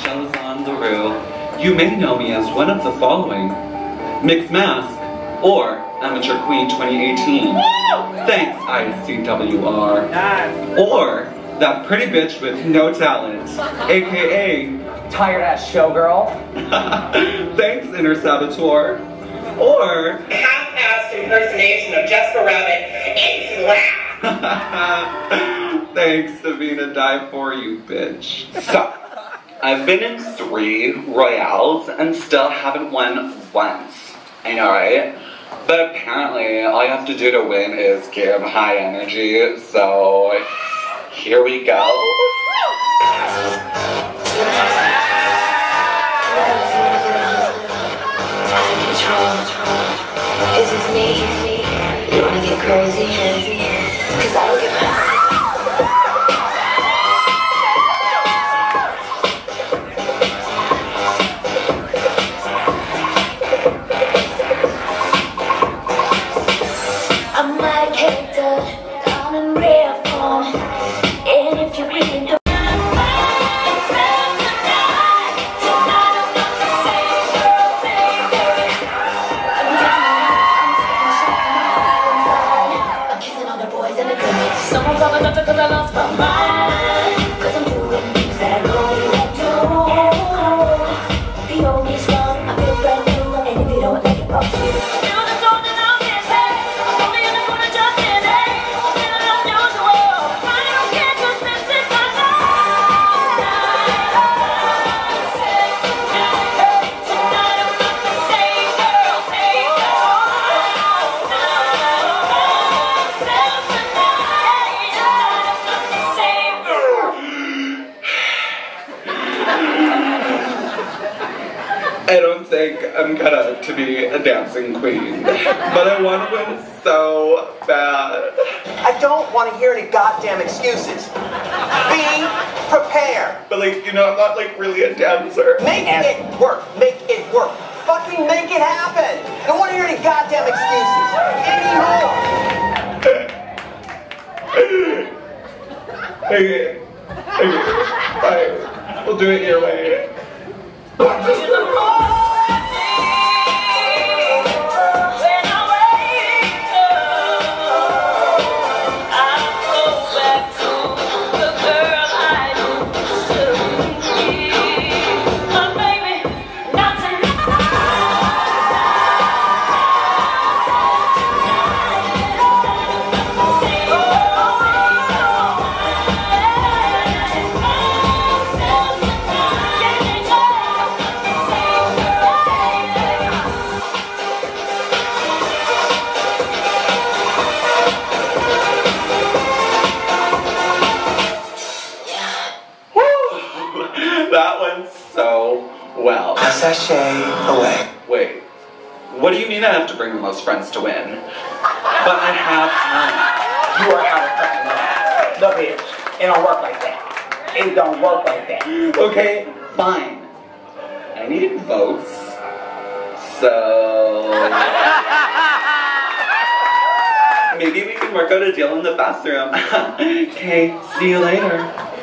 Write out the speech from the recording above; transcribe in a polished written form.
Chelazon Leroux. You may know me as one of the following: Mixed Mask or Amateur Queen 2018. Thanks, ICWR. Nice. Or that pretty bitch with no talent, aka Tired ass showgirl. Thanks, Inner Saboteur. Or half-assed impersonation of Jessica Rabbit and slap. Thanks, Davina, die for you, bitch. So, I've been in 3 Royales and still haven't won once. I know, right? But apparently, all you have to do to win is give high energy, so here we go. Is this me? You wanna get crazy? Cause I don't give a I'm not a character, I'm in rare form. And if you really know cause I lost my mind. Cause I'm doing things that I know you won't do. The only strong, I feel brand new. And if you don't like it, fuck you. Feel the soul that I'm missing. I'm in the corner just in it. I'm feeling unusual. I don't care cause this is my life. Tonight I'm not the same girl. I don't think I'm cut out to be a dancing queen, but I want to win so bad. I don't want to hear any goddamn excuses. Be prepared. But like, you know, I'm not like really a dancer. Make it work. Make it work. Fucking make it happen. I don't want to hear any goddamn excuses anymore. Okay, fine. We'll do it your way. That went so well. I sashay away. Wait, what do you mean I have to bring the most friends to win? But I have time. You are out of fucking line. Look here. It don't work like that. It don't work like that. Okay, fine. I need votes. So maybe we can work out a deal in the bathroom. Okay, see you later.